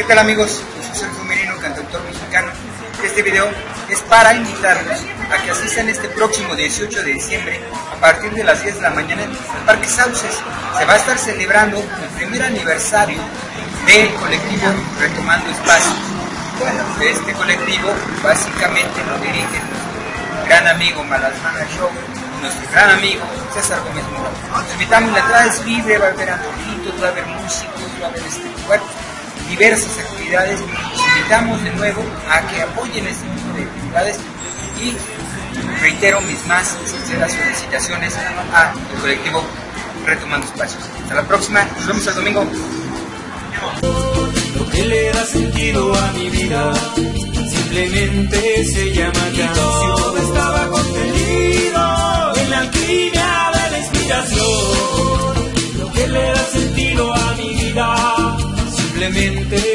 tal amigos? Yo soy Sergio Merino, cantautor mexicano. Este video es para invitarlos a que asistan este próximo 18 de diciembre a partir de las 10 de la mañana en el Parque Sauces. Se va a estar celebrando el primer aniversario del colectivo Retomando Espacios. Bueno, este colectivo básicamente lo dirige nuestro gran amigo Malasmana Show, nuestro gran amigo César Gómez Mora. Los invitamos, la entrada es libre, va a haber antojitos, va a haber músicos, va a haber diversas actividades. Los invitamos de nuevo a que apoyen este tipo de actividades y reitero mis más sinceras felicitaciones al colectivo Retomando Espacios. Hasta la próxima, nos vemos el domingo. Lo que le da sentido a mi vida simplemente se llama canción. Todo estaba contenido en la alquimia de la inspiración. Lo que le da sentido a mi vida simplemente